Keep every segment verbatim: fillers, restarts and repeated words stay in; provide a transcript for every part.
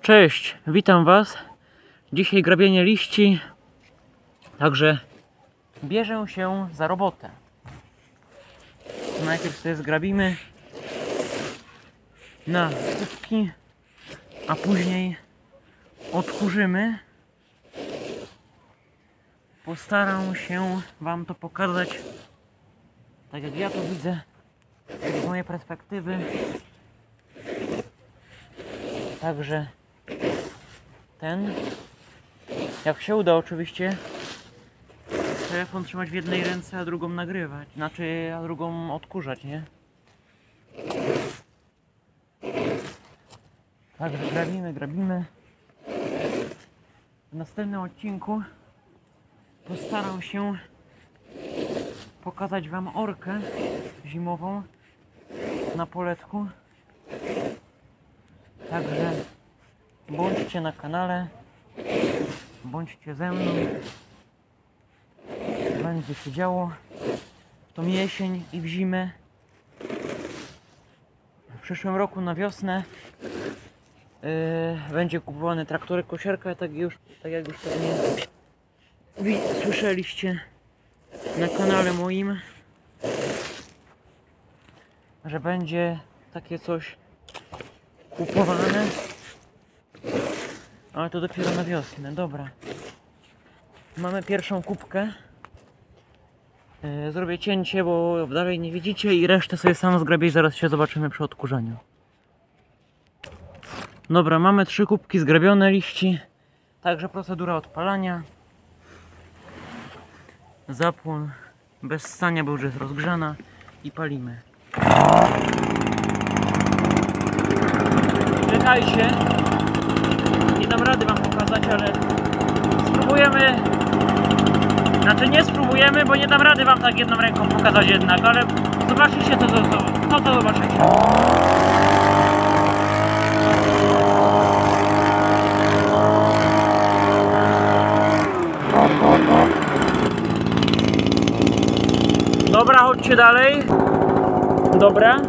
Cześć, witam Was. Dzisiaj grabienie liści, także bierze się za robotę. Najpierw sobie zgrabimy na kubki, a później odkurzymy. Postaram się Wam to pokazać tak, jak ja to widzę, z mojej perspektywy. Także ten, jak się uda oczywiście, telefon trzymać w jednej ręce, a drugą nagrywać, znaczy a drugą odkurzać, nie? Także grabimy, grabimy. W następnym odcinku postaram się pokazać Wam orkę zimową na poletku. Także bądźcie na kanale, bądźcie ze mną. Będzie się działo w tą jesień i w zimę. W przyszłym roku na wiosnę yy, będzie kupowany traktorek kosiarka, tak, już, tak jak już pewnie wi słyszeliście na kanale moim, że będzie takie coś kupowane, ale to dopiero na wiosnę. Dobra, mamy pierwszą kubkę. Yy, zrobię cięcie, bo dalej nie widzicie, i resztę sobie sam zgrabię i zaraz się zobaczymy przy odkurzaniu. Dobra, mamy trzy kubki zgrabione liści. Także procedura odpalania. Zapłon bez ssania, bo już jest rozgrzana, i palimy. Czekajcie, nie dam rady Wam pokazać, ale spróbujemy. Znaczy nie spróbujemy, bo nie dam rady Wam tak jedną ręką pokazać jednak, ale zobaczycie to, to, to, to, to zobaczycie. Dobra, chodźcie dalej. Dobra.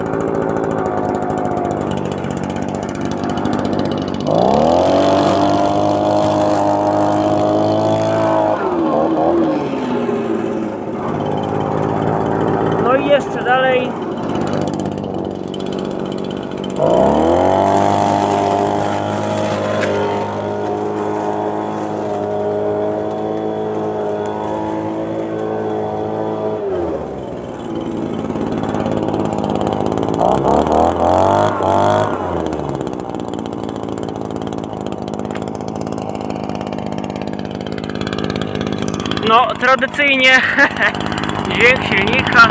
No i jeszcze dalej. No, tradycyjnie dźwięk silnika.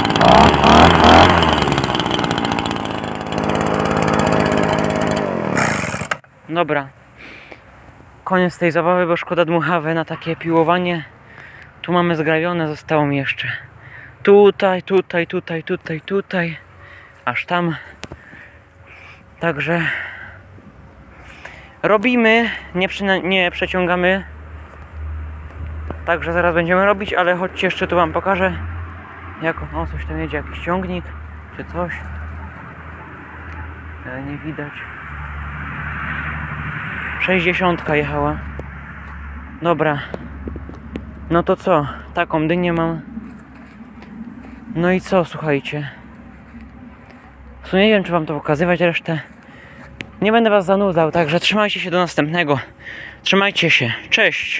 Dobra, koniec tej zabawy, bo szkoda dmuchawy na takie piłowanie. Tu mamy zgrabione, zostało mi jeszcze tutaj, tutaj, tutaj, tutaj, tutaj, aż tam. Także robimy, nie, nie przeciągamy. Także zaraz będziemy robić, ale chodźcie, jeszcze tu Wam pokażę. Jak, o, coś tam jedzie, jakiś ciągnik czy coś, ale nie widać. sześćdziesiątka jechała. Dobra, no to co, taką dynię mam. No i co, słuchajcie, w sumie nie wiem, czy Wam to pokazywać resztę. Nie będę Was zanudzał, także trzymajcie się do następnego. Trzymajcie się, cześć.